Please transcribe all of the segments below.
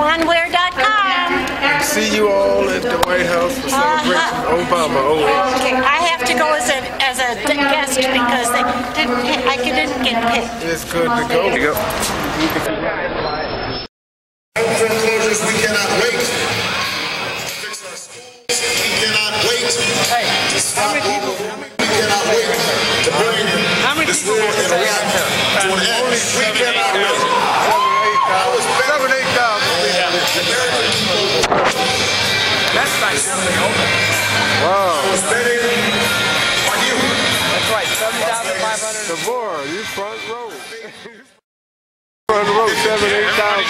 oneware.com. See you all at the White House for celebration Obama. Okay, I have to go as a guest because I didn't get picked. It's good to go. There you go. Foreclosures, we cannot wait. Fix our schools, we cannot wait. To stop people, we cannot wait. To bring this war in Iraq to an end, we cannot wait. 7,000, 8,000. That's nice. Wow. Spending on you. That's right, 7,500. Devore, you front row. Front row, 7,000, 8,000.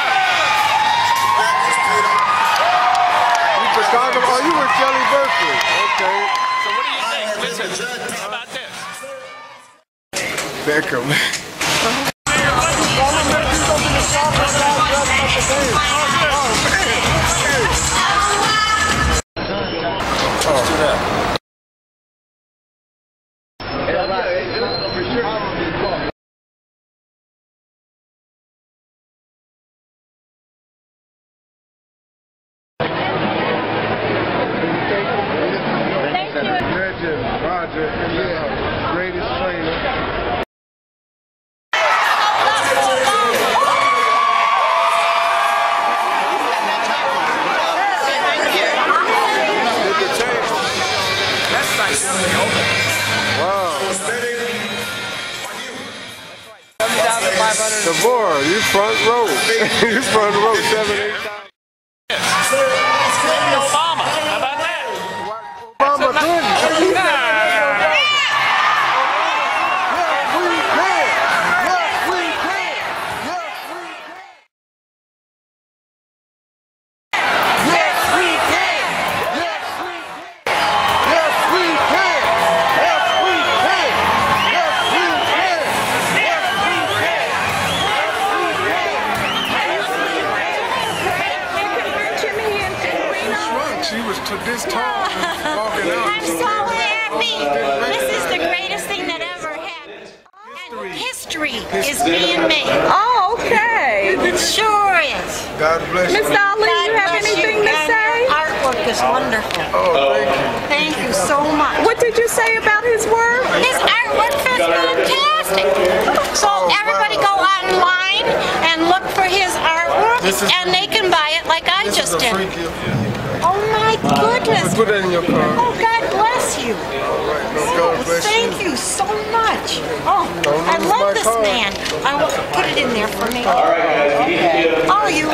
You Chicago? Oh, you were Kelly Berkeley. Okay. So what do you think? Listen, how about this? Beckham. Let's do that. Legend, Roger, greatest trainer. That's nice. Wow. 7,500. Devore, you front row. You front row, 7,000, 8,000. Obama. How about that? Obama Clinton. She was to this tall walking out. I'm so happy. This is the greatest thing that ever happened. And history is being made. Oh, okay. It sure is. God bless you. Miss Ali, you have bless anything to and say? your artwork is wonderful. Oh, thank you. Thank you so much. What did you say about his work? His artwork is fantastic. So everybody go online and look for his artwork, and they can buy it like I This just is a did. free gift. Oh my goodness. Put that in your car. Oh, God bless you. All right, no, God bless Thank you so much. Oh, I love this man. I will put it in there for me. Oh, you